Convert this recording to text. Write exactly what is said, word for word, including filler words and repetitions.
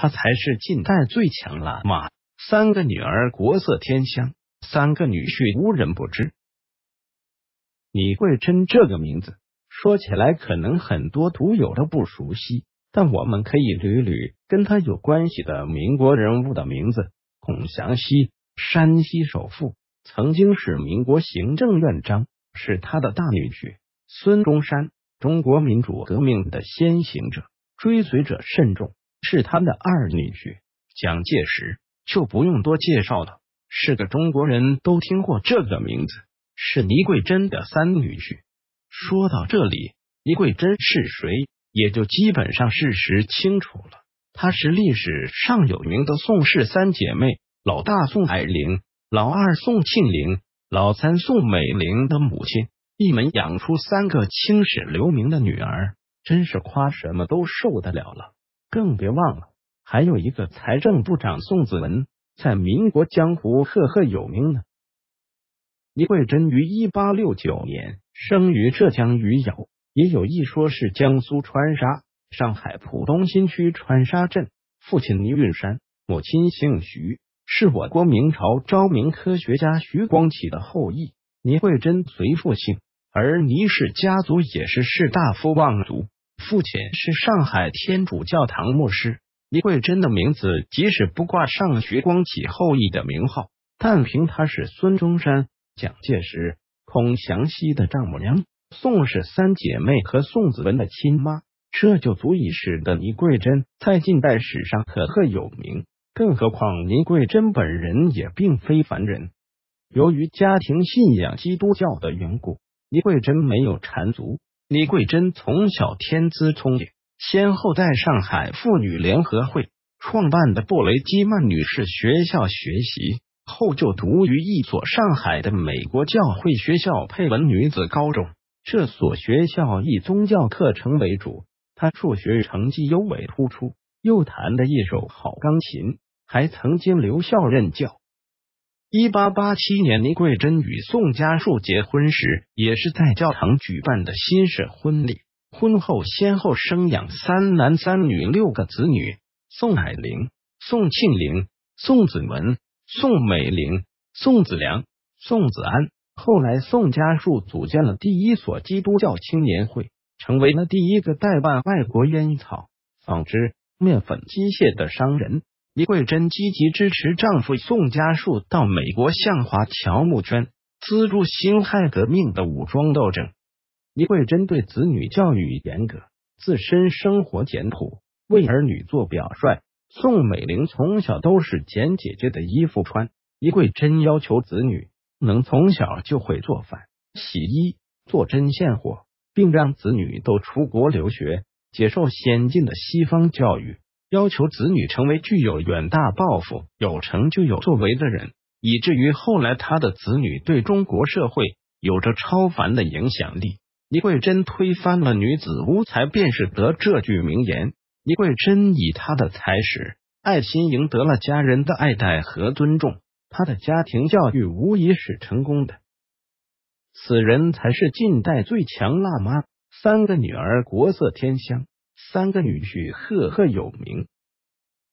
他才是近代最强辣妈。三个女儿国色天香，三个女婿无人不知。倪桂珍这个名字说起来可能很多读友都不熟悉，但我们可以捋捋跟他有关系的民国人物的名字。孔祥熙，山西首富，曾经是民国行政院长，是他的大女婿。孙中山，中国民主革命的先行者，追随者甚众，是他的二女婿。蒋介石就不用多介绍了，是个中国人都听过这个名字，是倪桂珍的三女婿。说到这里，倪桂珍是谁也就基本上事实清楚了。她是历史上有名的宋氏三姐妹，老大宋霭龄，老二宋庆龄，老三宋美龄的母亲，一门养出三个青史留名的女儿，真是夸什么都受得了了。更别忘了还有一个财政部长宋子文，在民国江湖赫赫有名呢。倪桂珍于一八六九年生于浙江余姚，也有一说是江苏川沙，上海浦东新区川沙镇。父亲倪运山，母亲姓徐，是我国明朝昭明科学家徐光启的后裔。倪桂珍随父姓，而倪氏家族也是士大夫望族，父亲是上海天主教堂牧师。倪桂珍的名字即使不挂上徐光启后裔的名号，但凭他是孙中山、蒋介石、孔祥熙的丈母娘，宋氏三姐妹和宋子文的亲妈，这就足以使得倪桂珍在近代史上赫赫有名。更何况倪桂珍本人也并非凡人，由于家庭信仰基督教的缘故，倪桂珍没有缠足。倪桂珍从小天资聪颖，先后在上海妇女联合会创办的布雷基曼女士学校学习，后就读于一所上海的美国教会学校佩文女子高中。这所学校以宗教课程为主，她数学成绩尤为突出，又弹得一手好钢琴，还曾经留校任教。一八八七年，倪桂珍与宋家树结婚时，也是在教堂举办的新式婚礼。婚后先后生养三男三女六个子女：宋霭龄、宋庆龄、宋子文、宋美龄、宋子良、宋子安。后来宋家树组建了第一所基督教青年会，成为了第一个代办外国烟草、纺织、面粉、机械的商人。倪桂珍积极支持丈夫宋家树到美国向华侨募捐，资助辛亥革命的武装斗争。倪桂珍对子女教育严格，自身生活简朴，为儿女做表率。宋美龄从小都是捡姐姐的衣服穿，倪桂珍要求子女能从小就会做饭、洗衣、做针线活，并让子女都出国留学，接受先进的西方教育，要求子女成为具有远大抱负、有成就有作为的人，以至于后来他的子女对中国社会有着超凡的影响力。倪桂珍推翻了女子无才便是德这句名言。倪桂珍以她的才识、爱心赢得了家人的爱戴和尊重，她的家庭教育无疑是成功的。此人才是近代最强辣妈，三个女儿国色天香，三个女婿赫赫有名。